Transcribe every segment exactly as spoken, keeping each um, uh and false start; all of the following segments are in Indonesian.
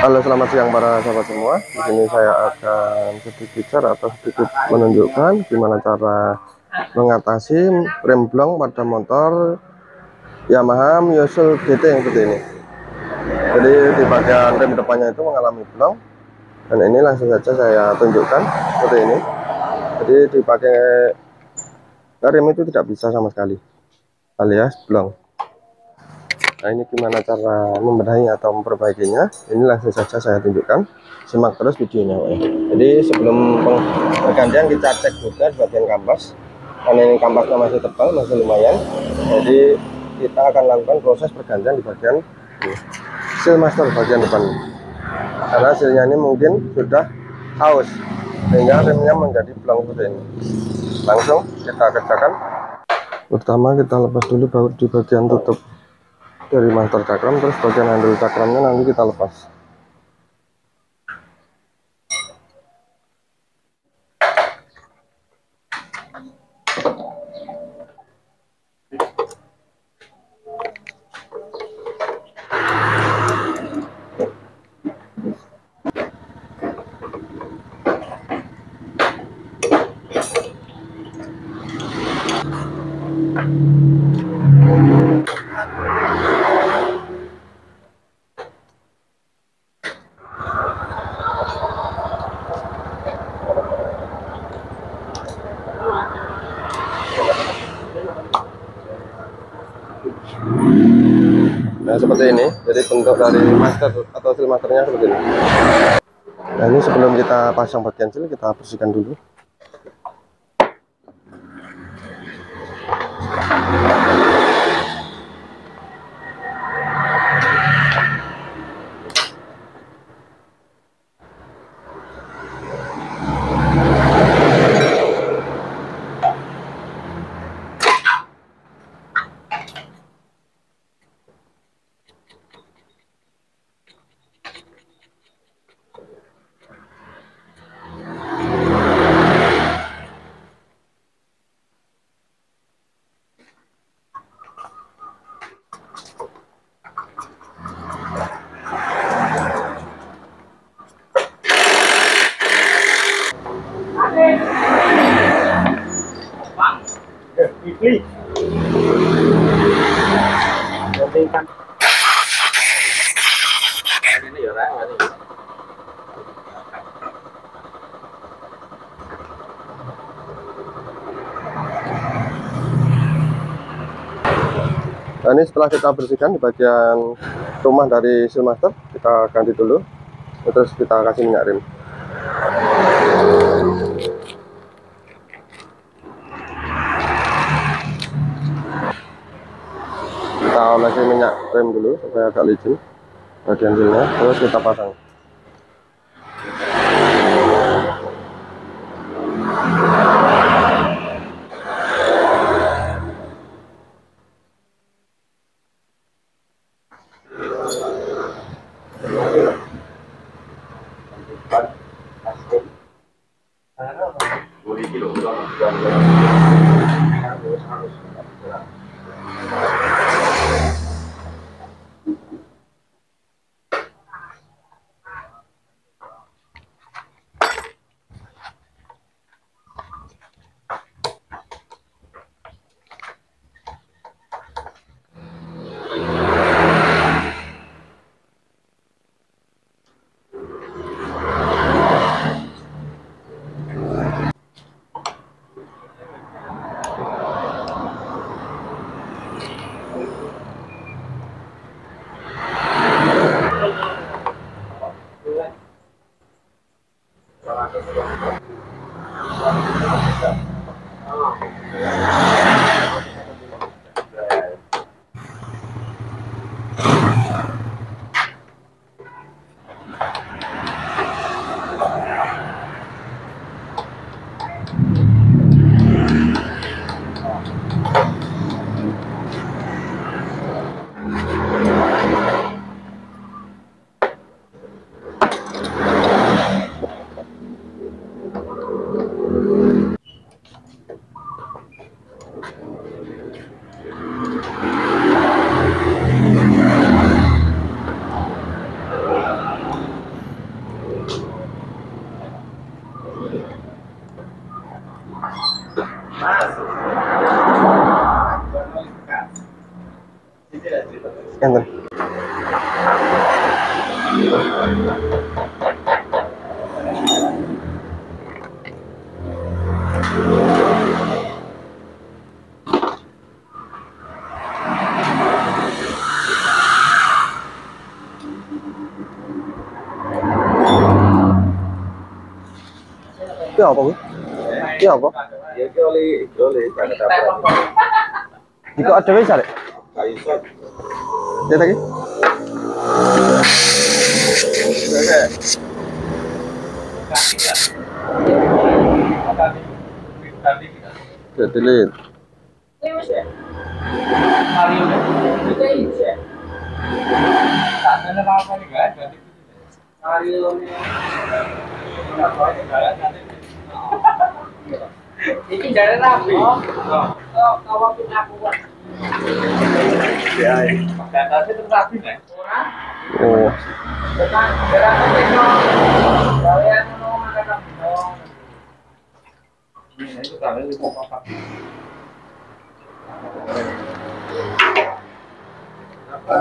Halo, selamat siang para sahabat semua. Di sini saya akan sedikit share atau sedikit menunjukkan gimana cara mengatasi rem blong pada motor Yamaha Myosul G T yang seperti ini. Jadi di bagian rem depannya itu mengalami blong, dan ini langsung saja saya tunjukkan seperti ini. Jadi dipakai rem itu tidak bisa sama sekali, alias blong. Nah, ini gimana cara membenahi atau memperbaikinya, ini langsung saja saya tunjukkan. Simak terus videonya ya. Jadi sebelum pergantian kita cek juga di bagian kampas, karena ini kampasnya masih tebal, masih lumayan. Jadi kita akan lakukan proses pergantian di bagian seal master bagian depan, karena sealnya ini mungkin sudah haus sehingga remnya menjadi blong seperti ini. Langsung kita kerjakan. Pertama kita lepas dulu baut di bagian tutup dari master cakram, terus bagian handle cakramnya nanti kita lepas. Nah, seperti ini. Jadi bentuk dari master atau seal masternya seperti ini. Nah, ini sebelum kita pasang bagian seal, kita bersihkan dulu. Nah, ini setelah kita bersihkan di bagian rumah dari seal master, kita ganti dulu, terus kita kasih minyak rem. Kita olesi minyak rem dulu supaya agak licin bagian sealnya, terus kita pasang. Ini apa, Bu? Ini apa? Ya iki oli oli pada dapat. Iku ada wis arek. Kayu sot. Ya lagi. Ya delete. Iki jare rapi. Oh, kawak aku. Ya, batasnya terus rapi nih. Oh. Tekan gerakan itu. Kalian mau makan dong. Ini itu kalian mau apa? Apa?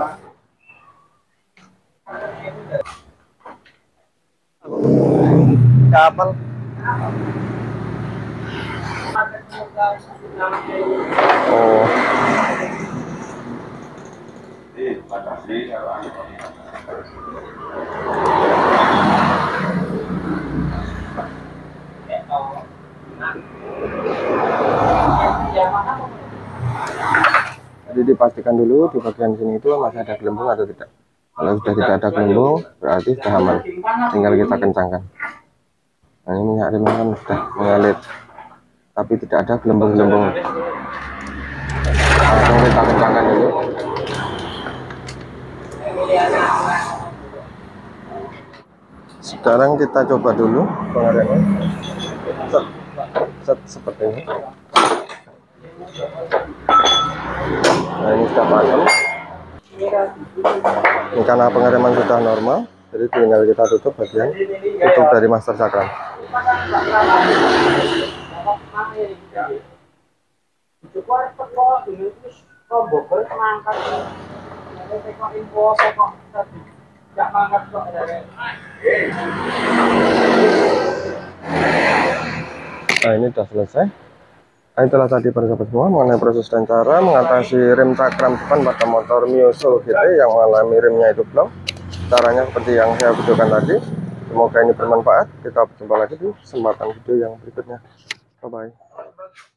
Kapal. Oh. Jadi dipastikan dulu di bagian sini itu masih ada gelembung atau tidak. Kalau sudah tidak ada gelembung, berarti sudah aman. Tinggal kita kencangkan. Nah, ini minyak remnya kan sudah mengalir, tapi tidak ada gelembung-gelembung. Langsung kita kencangkan dulu. Sekarang kita coba dulu pengereman. Set, set seperti ini. Nah, ini sudah pasang. Ini karena pengereman sudah normal, jadi tinggal kita tutup bagian tutup dari master cakram. Nah, ini sudah selesai. Nah, itulah tadi persahabat semua mengenai proses dan cara mengatasi rem cakram depan pada motor Mio Soul G T yang mengalami remnya itu blong. Caranya seperti yang saya videokan tadi. Semoga ini bermanfaat. Kita berjumpa lagi di kesempatan video yang berikutnya. Bye bye.